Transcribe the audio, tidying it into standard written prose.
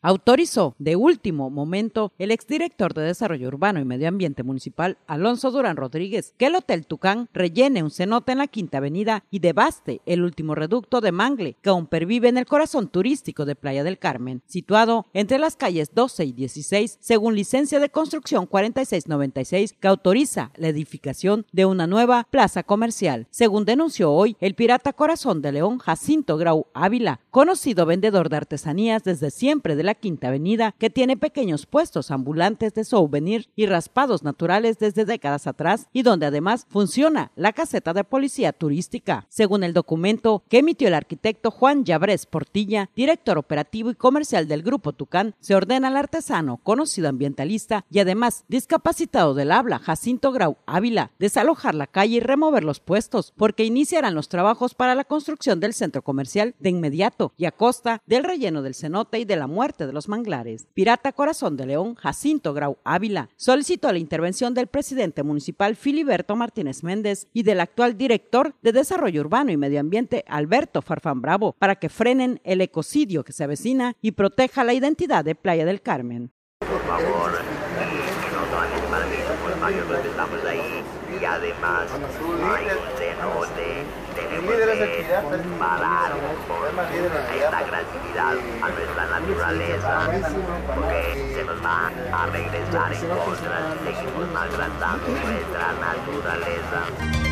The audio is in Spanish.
autorizó de último momento el exdirector de Desarrollo Urbano y Medio Ambiente Municipal, Alonso Durán Rodríguez, que el Hotel Tucán rellene un cenote en la Quinta Avenida y devaste el último reducto de mangle que aún pervive en el corazón turístico de Playa del Carmen, situado entre las calles 12 y 16, según licencia de construcción 4696, que autoriza la edificación de una nueva plaza comercial, según denunció hoy el pirata Corazón de León Jacinto Grau Ávila, conocido vendedor de artesanías desde siempre de la Quinta Avenida, que tiene pequeños puestos ambulantes de souvenir y raspados naturales desde décadas atrás y donde además funciona la caseta de policía turística. Según el documento que emitió el arquitecto Juan Llabrés Portilla, director operativo y comercial del Grupo Tucán, se ordena al artesano, conocido ambientalista y además discapacitado del habla, Jacinto Grau Ávila, desalojar la calle y remover los puestos, porque iniciarán los trabajos para la construcción del centro comercial de inmediato y a costa del relleno del cenote y de la muerte de los manglares. Pirata Corazón de León Jacinto Grau Ávila solicitó la intervención del presidente municipal Filiberto Martínez Méndez y del actual director de Desarrollo Urbano y Medio Ambiente Alberto Farfán Bravo para que frenen el ecocidio que se avecina y proteja la identidad de Playa del Carmen. Por favor, que no tomen permiso, por favor, que estamos ahí y además hay un cenote. Tenemos que parar con esta agresividad a nuestra naturaleza, porque se nos va a regresar en contra si seguimos maltratando nuestra naturaleza.